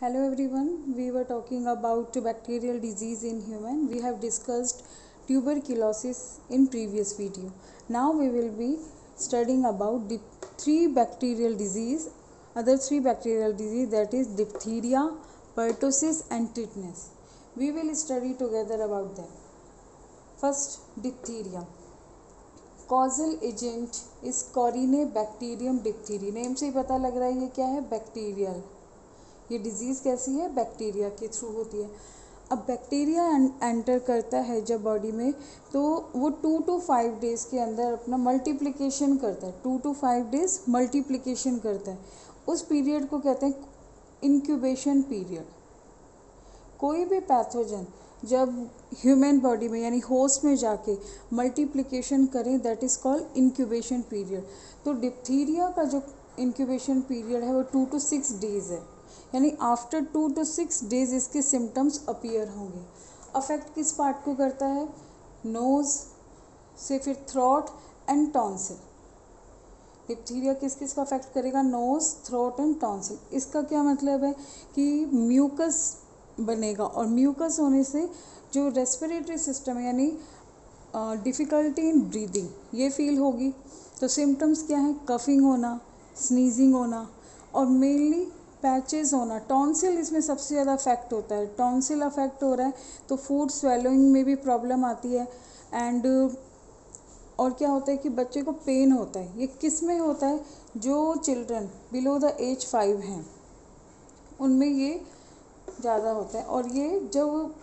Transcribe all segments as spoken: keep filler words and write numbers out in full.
Hello everyone, we were talking about bacterial disease in human. We have discussed tuberculosis in previous video. Now we will be studying about the three bacterial disease, other three bacterial disease, that is diphtheria, pertussis and tetanus. We will study together about them. First, diphtheria. Causal agent is Corynebacterium diphtheriae. Name से ही पता लग रहा है ये क्या है, bacterial. ये डिजीज़ कैसी है, बैक्टीरिया के थ्रू होती है. अब बैक्टीरिया एंटर करता है जब बॉडी में, तो वो टू टू फाइव डेज़ के अंदर अपना मल्टीप्लिकेशन करता है. Two to five days multiplication करता है. उस पीरियड को कहते हैं इंक्यूबेशन पीरियड. कोई भी पैथोजन जब ह्यूमन बॉडी में यानी होस्ट में जाके मल्टीप्लिकेशन करें, that is called incubation period. तो डिप्थीरिया का जो इंक्यूबेशन पीरियड है वो टू टू सिक्स डेज़ है. यानी after two to six days इसके सिम्टम्स अपीयर होंगे. अफेक्ट किस पार्ट को करता है, नोज़ से फिर थ्रोट एंड टॉन्सिल. डिप्थीरिया किस किस को अफेक्ट करेगा, नोज़, थ्रोट एंड टॉन्सिल. इसका क्या मतलब है कि म्यूकस बनेगा, और म्यूकस होने से जो रेस्पिरेटरी सिस्टम है यानी डिफ़िकल्टी इन ब्रीदिंग ये फील होगी. तो सिम्टम्स क्या हैं, कफिंग होना, स्नीजिंग होना और मेनली पैचेस होना. टॉन्सिल इसमें सबसे ज़्यादा अफेक्ट होता है. टॉन्सिल अफेक्ट हो रहा है तो फूड स्वेलोइंग में भी प्रॉब्लम आती है. एंड और क्या होता है कि बच्चे को पेन होता है. ये किस में होता है, जो children below the age five हैं उनमें ये ज़्यादा होता है. और ये जब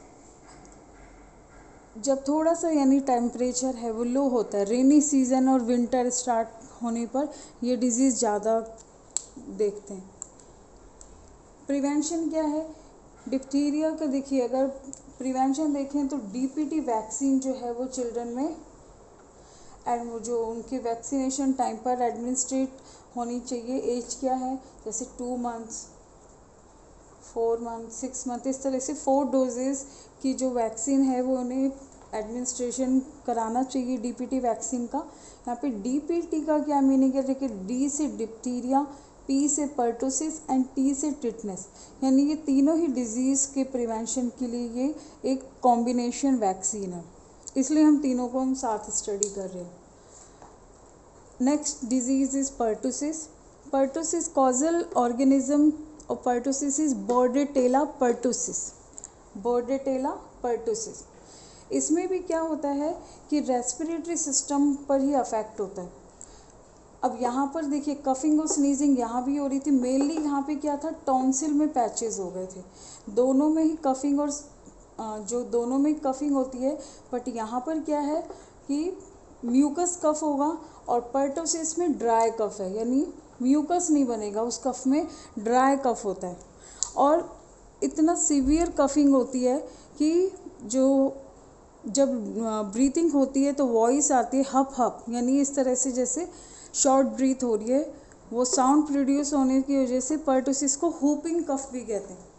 जब थोड़ा सा यानी टेम्परेचर है वो लो होता है, रेनी सीज़न और विंटर स्टार्ट होने पर ये डिज़ीज़ ज़्यादा देखते हैं. प्रिवेंशन क्या है डिप्थीरिया का, देखिए अगर प्रिवेंशन देखें तो डीपीटी वैक्सीन जो है वो चिल्ड्रन में एंड वो जो उनके वैक्सीनेशन टाइम पर एडमिनिस्ट्रेट होनी चाहिए. एज क्या है, जैसे two months, four month, six month, इस तरह से फोर डोजेस की जो वैक्सीन है वो उन्हें एडमिनिस्ट्रेशन कराना चाहिए डीपीटी वैक्सीन का. यहाँ पे डीपीटी का क्या मीनिंग है, देखिए डी से डिप्थीरिया, पी से पर्टुसिस एंड टी से टिटनेस. यानी ये तीनों ही डिजीज़ के प्रिवेंशन के लिए ये एक कॉम्बिनेशन वैक्सीन है, इसलिए हम तीनों को हम साथ स्टडी कर रहे हैं. Next disease is pertussis. Pertussis causal organism और pertussis is bordetella pertussis. Bordetella pertussis. इसमें भी क्या होता है कि रेस्पिरेटरी सिस्टम पर ही अफेक्ट होता है. अब यहाँ पर देखिए कफिंग और स्नीजिंग यहाँ भी हो रही थी. मेनली यहाँ पे क्या था, टॉन्सिल में पैचेस हो गए थे. दोनों में ही कफिंग और जो दोनों में कफिंग होती है, बट यहाँ पर क्या है कि म्यूकस कफ होगा और पर्टोसिस में ड्राई कफ है, यानी म्यूकस नहीं बनेगा, उस कफ में ड्राई कफ होता है. और इतना सीवियर कफिंग होती है कि जो जब ब्रीथिंग होती है तो वॉइस आती है हप हप, यानी इस तरह से जैसे शॉर्ट ब्रीथ हो रही है. वो साउंड प्रोड्यूस होने की वजह से पर्टुसिस को हुपिंग कफ भी कहते हैं.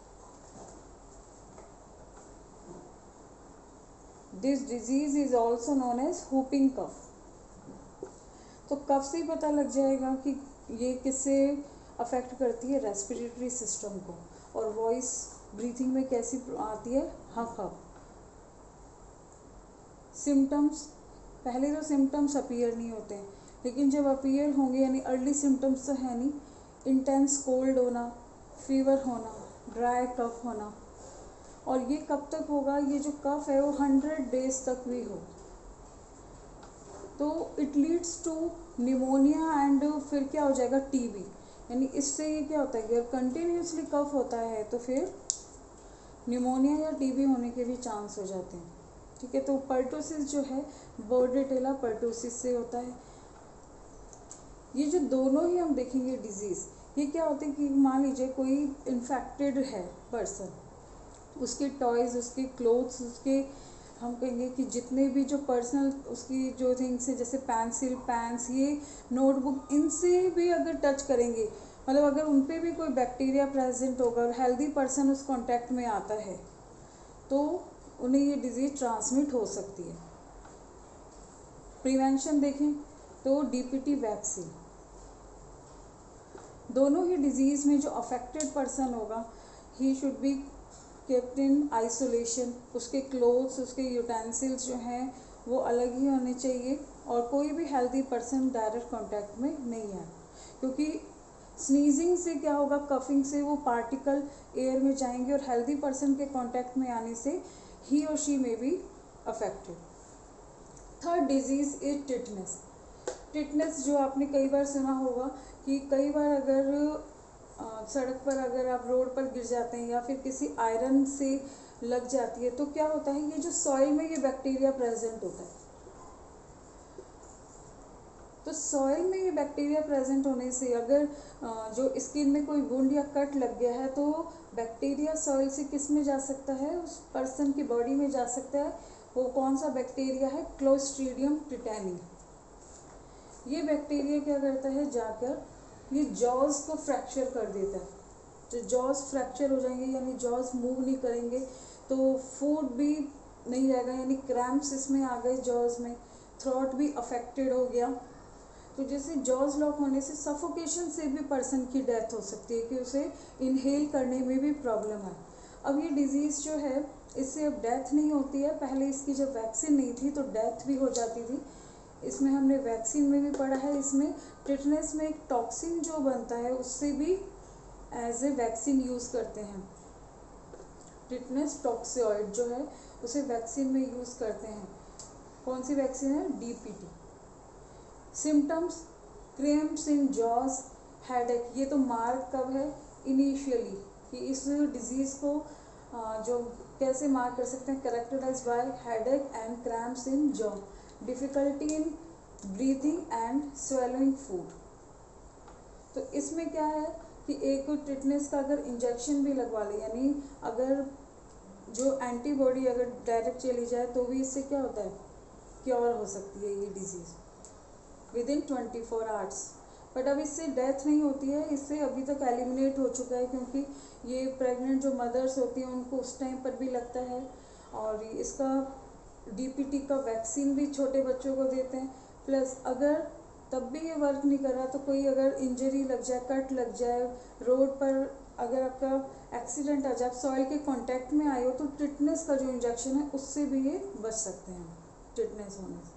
This disease is also known as whooping cough. तो कफ से ही पता लग जाएगा कि ये किससे अफेक्ट करती है, रेस्पिरेटरी सिस्टम को. और वॉइस ब्रीथिंग में कैसी आती है, हप हप. सिम्टम्स, पहले तो सिम्टम्स अपीयर नहीं होते हैं, लेकिन जब अपीयर होंगे यानी अर्ली सिम्टम्स तो है नहीं, इंटेंस कोल्ड होना, फीवर होना, ड्राई कफ होना. और ये कब तक होगा, ये जो कफ है वो हंड्रेड डेज तक भी हो तो it leads to pneumonia and फिर क्या हो जाएगा, टीबी. यानी इससे ये क्या होता है कि अगर कंटिन्यूसली कफ होता है तो फिर निमोनिया या टीबी होने के भी चांस हो जाते हैं. ठीक है, तो पर्टुसिस जो है बोर्डेटेला पर्टुसिस से होता है. ये जो दोनों ही हम देखेंगे डिजीज़, ये क्या होते हैं कि मान लीजिए कोई इन्फेक्टेड है पर्सन, उसके टॉयज़, उसके क्लोथ्स, उसके हम कहेंगे कि जितने भी जो पर्सनल उसकी जो थिंग्स है, जैसे पेंसिल, पेन्स, ये नोटबुक, इनसे भी अगर टच करेंगे, मतलब अगर उन पर भी कोई बैक्टीरिया प्रेजेंट होगा और हेल्दी पर्सन उस कांटेक्ट में आता है तो उन्हें ये डिजीज़ ट्रांसमिट हो सकती है. प्रिवेंशन देखें तो डीपीटी वैक्सीन. दोनों ही डिजीज़ में जो अफेक्टेड पर्सन होगा ही should be kept in isolation, उसके क्लोथ्स, उसके यूटेंसिल्स जो हैं वो अलग ही होने चाहिए, और कोई भी हेल्दी पर्सन डायरेक्ट कांटेक्ट में नहीं है, क्योंकि स्नीजिंग से क्या होगा, कफिंग से वो पार्टिकल एयर में जाएंगे और हेल्दी पर्सन के कांटेक्ट में आने से ही और she may be affected. Third disease is tetanus. Tetanus जो आपने कई बार सुना होगा कि कई बार अगर आ, सड़क पर अगर आप रोड पर गिर जाते हैं या फिर किसी आयरन से लग जाती है तो क्या होता है, ये जो सॉइल में ये बैक्टीरिया प्रेजेंट होता है, तो सॉइल में ये बैक्टीरिया प्रेजेंट होने से अगर जो स्किन में कोई वुंड या कट लग गया है तो बैक्टीरिया सॉइल से किस में जा सकता है, उस पर्सन की बॉडी में जा सकता है। वो कौन सा बैक्टीरिया है, क्लोस्ट्रीडियम टिटेनी। ये बैक्टीरिया क्या करता है, जाकर ये जॉज को फ्रैक्चर कर देता है। जो जॉज फ्रैक्चर हो जाएंगे यानी जॉज मूव नहीं करेंगे तो फूड भी नहीं रहेगा, यानी क्रैम्प्स इसमें आ गए जॉज में, थ्रोट भी अफेक्टेड हो गया। तो जैसे जॉज लॉक होने से सफोकेशन से भी पर्सन की डेथ हो सकती है कि उसे इनहेल करने में भी प्रॉब्लम है। अब ये डिजीज़ जो है इससे अब डेथ नहीं होती है, पहले इसकी जब वैक्सीन नहीं थी तो डेथ भी हो जाती थी। इसमें हमने वैक्सीन में भी पढ़ा है। इसमें टिटनेस में एक टॉक्सिन जो बनता है उससे भी एज ए वैक्सीन यूज़ करते हैं। टिटनेस टॉक्सियोइड जो है उसे वैक्सीन में यूज़ करते हैं। कौन सी वैक्सीन है, D P T. Symptoms, cramps in jaws, headache. ये तो मार्क कब है, इनिशियली, कि इस डिजीज़ को जो कैसे मार्क कर सकते हैं, characterise by headache and cramps in jaw, difficulty in breathing and swallowing food. तो इसमें क्या है कि एक टिटनेस का अगर इंजेक्शन भी लगवा ले, यानी अगर जो एंटीबॉडी अगर डायरेक्ट चली जाए तो भी इससे क्या होता है, क्योर हो सकती है ये disease within twenty four hours. But अब इससे डेथ नहीं होती है, इससे अभी तक एलिमिनेट हो चुका है, क्योंकि ये प्रेग्नेंट जो मदर्स होती हैं उनको उस टाइम पर भी लगता है, और इसका डीपीटी का वैक्सीन भी छोटे बच्चों को देते हैं। प्लस अगर तब भी ये वर्क नहीं कर रहा तो कोई अगर इंजरी लग जाए, कट लग जाए, रोड पर अगर आपका एक्सीडेंट आ जाए, आप सॉइल के कांटेक्ट में आए हो, तो टिटनेस का जो इंजेक्शन है उससे भी ये बच सकते हैं टिटनेस होने से।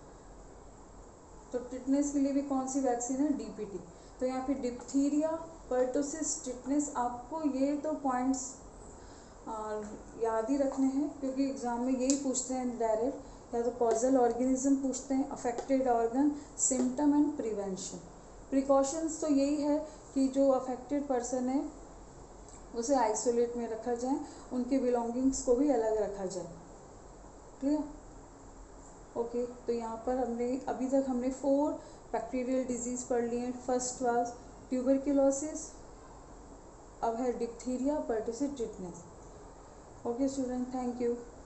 तो टिटनेस के लिए भी कौन सी वैक्सीन है, डीपीटी। तो यहाँ पे डिप्थीरिया, पर्टोसिस, टिटनेस, आपको ये तो पॉइंट्स याद ही रखने हैं, क्योंकि एग्ज़ाम में यही पूछते हैं डायरेक्ट, या तो कॉजल ऑर्गेनिज्म पूछते हैं, affected organ, symptom and prevention. Precautions तो यही है कि जो अफेक्टेड पर्सन है उसे आइसोलेट में रखा जाए, उनके बिलोंगिंग्स को भी अलग रखा जाए। क्लियर? ओके okay, तो यहाँ पर हमने अभी तक हमने फोर बैक्टीरियल डिजीज़ पढ़ लिए हैं। फर्स्ट वाज ट्यूबरक्लोसिस, अब है diphtheria, pertussis, tetanus. Okay student, thank you.